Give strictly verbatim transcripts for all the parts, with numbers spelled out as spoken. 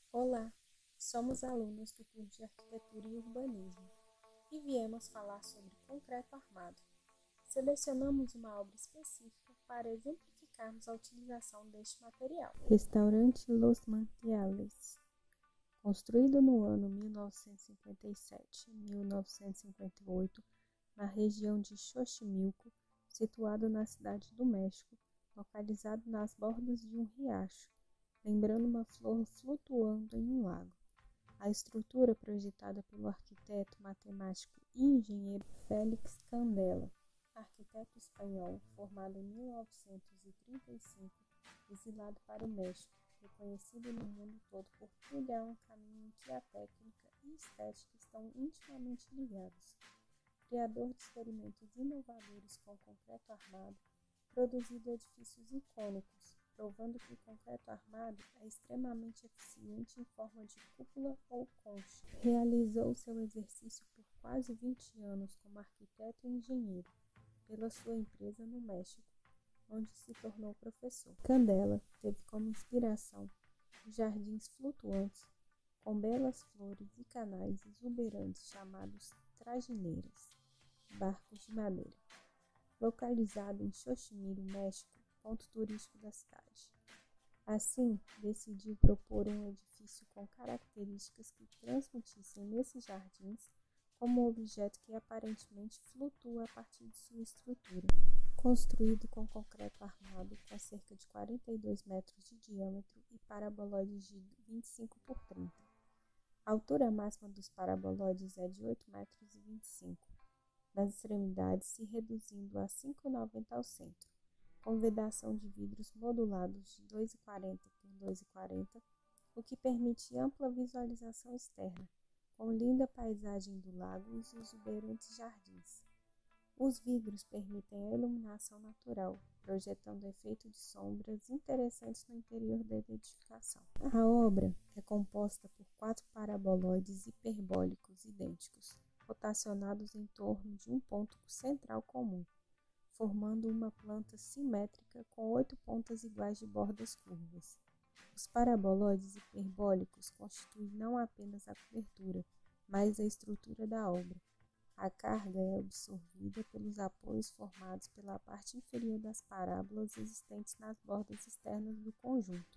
Olá, somos alunos do curso de Arquitetura e Urbanismo e viemos falar sobre concreto armado. Selecionamos uma obra específica para exemplificarmos a utilização deste material. Restaurante Los Manantiales. Construído no ano mil novecentos e cinquenta e sete e mil novecentos e cinquenta e oito, na região de Xochimilco, situado na cidade do México, localizado nas bordas de um riacho, lembrando uma flor flutuando em um lago. A estrutura, projetada pelo arquiteto, matemático e engenheiro Félix Candela, arquiteto espanhol formado em mil novecentos e trinta e cinco, exilado para o México, reconhecido no mundo todo por trilhar um caminho em que a técnica e estética estão intimamente ligados. Criador de experimentos inovadores com concreto armado, produzido edifícios icônicos, provando que o concreto armado é extremamente eficiente em forma de cúpula ou concha. Realizou seu exercício por quase vinte anos como arquiteto e engenheiro, pela sua empresa no México, onde se tornou professor. Candela teve como inspiração os jardins flutuantes, com belas flores e canais exuberantes chamados trajineiras, barcos de madeira. Localizado em Xochimilco, México, ponto turístico da cidade. Assim, decidiu propor um edifício com características que transmitissem nesses jardins como um objeto que aparentemente flutua a partir de sua estrutura. Construído com concreto armado com cerca de quarenta e dois metros de diâmetro e paraboloides de vinte e cinco por trinta. A altura máxima dos paraboloides é de oito metros e vinte e cinco, nas extremidades se reduzindo a cinco e noventa ao centro, com vedação de vidros modulados de dois e quarenta por dois e quarenta, o que permite ampla visualização externa, com linda paisagem do lago e os exuberantes jardins. Os vidros permitem a iluminação natural, projetando efeito de sombras interessantes no interior da edificação. A obra é composta por quatro paraboloides hiperbólicos idênticos, rotacionados em torno de um ponto central comum, formando uma planta simétrica com oito pontas iguais de bordas curvas. Os paraboloides hiperbólicos constituem não apenas a cobertura, mas a estrutura da obra. A carga é absorvida pelos apoios formados pela parte inferior das parábolas existentes nas bordas externas do conjunto.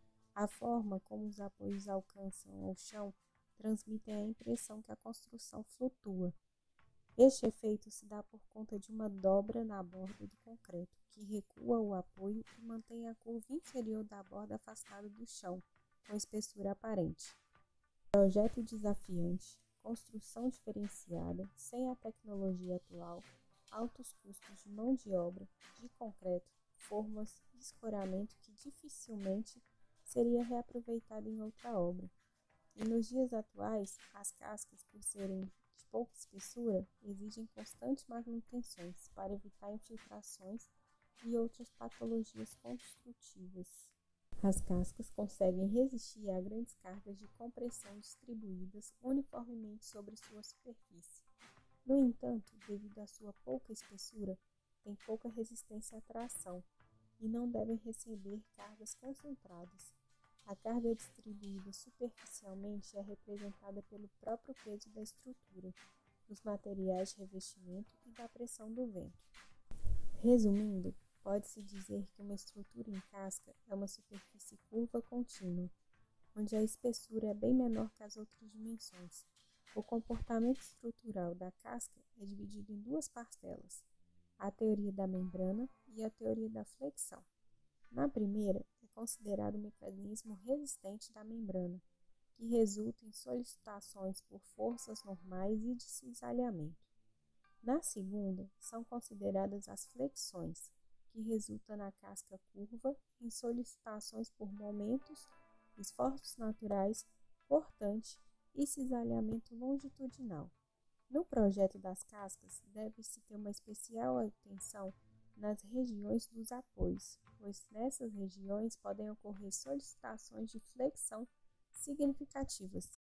A forma como os apoios alcançam o chão transmitem a impressão que a construção flutua. Este efeito se dá por conta de uma dobra na borda do concreto, que recua o apoio e mantém a curva inferior da borda afastada do chão, com espessura aparente. Projeto desafiante, construção diferenciada, sem a tecnologia atual, altos custos de mão de obra, de concreto, formas e escoramento que dificilmente seria reaproveitado em outra obra. E nos dias atuais, as cascas, por serem de pouca espessura, exigem constantes manutenções para evitar infiltrações e outras patologias construtivas. As cascas conseguem resistir a grandes cargas de compressão distribuídas uniformemente sobre sua superfície. No entanto, devido à sua pouca espessura, têm pouca resistência à tração e não devem receber cargas concentradas. A carga distribuída superficialmente é representada pelo próprio peso da estrutura, dos materiais de revestimento e da pressão do vento. Resumindo, pode-se dizer que uma estrutura em casca é uma superfície curva contínua, onde a espessura é bem menor que as outras dimensões. O comportamento estrutural da casca é dividido em duas parcelas, a teoria da membrana e a teoria da flexão. Na primeira, é considerado o mecanismo resistente da membrana, que resulta em solicitações por forças normais e de cisalhamento. Na segunda, são consideradas as flexões, que resulta na casca curva em solicitações por momentos, esforços naturais, cortante e cisalhamento longitudinal. No projeto das cascas, deve-se ter uma especial atenção nas regiões dos apoios, pois nessas regiões podem ocorrer solicitações de flexão significativas.